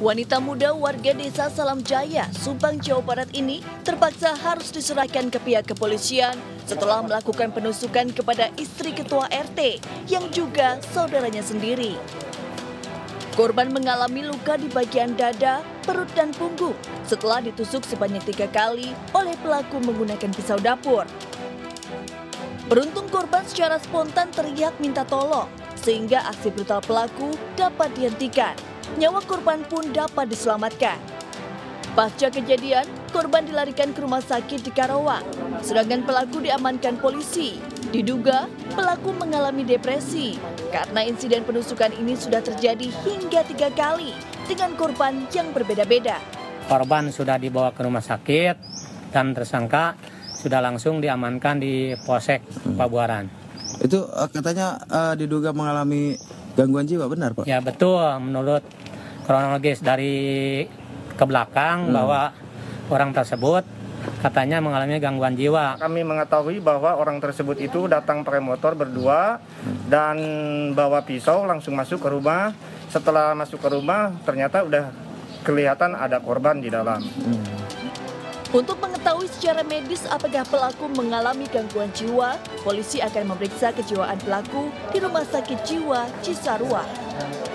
Wanita muda warga desa Salam Jaya, Subang, Jawa Barat ini terpaksa harus diserahkan ke pihak kepolisian setelah melakukan penusukan kepada istri ketua RT yang juga saudaranya sendiri. Korban mengalami luka di bagian dada, perut, dan punggung setelah ditusuk sebanyak 3 kali oleh pelaku menggunakan pisau dapur. Beruntung korban secara spontan teriak minta tolong sehingga aksi brutal pelaku dapat dihentikan. Nyawa korban pun dapat diselamatkan. Pasca kejadian, korban dilarikan ke rumah sakit di Karawang, sedangkan pelaku diamankan polisi. Diduga pelaku mengalami depresi karena insiden penusukan ini sudah terjadi hingga 3 kali dengan korban yang berbeda-beda. Korban sudah dibawa ke rumah sakit dan tersangka sudah langsung diamankan di Polsek Pabuaran. Itu katanya diduga mengalami gangguan jiwa, benar Pak? Ya betul, menurut kronologis dari ke belakang bahwa orang tersebut katanya mengalami gangguan jiwa. Kami mengetahui bahwa orang tersebut itu datang pakai motor berdua dan bawa pisau langsung masuk ke rumah. Setelah masuk ke rumah ternyata udah kelihatan ada korban di dalam. Untuk mengetahui secara medis apakah pelaku mengalami gangguan jiwa, polisi akan memeriksa kejiwaan pelaku di Rumah Sakit Jiwa Cisarua.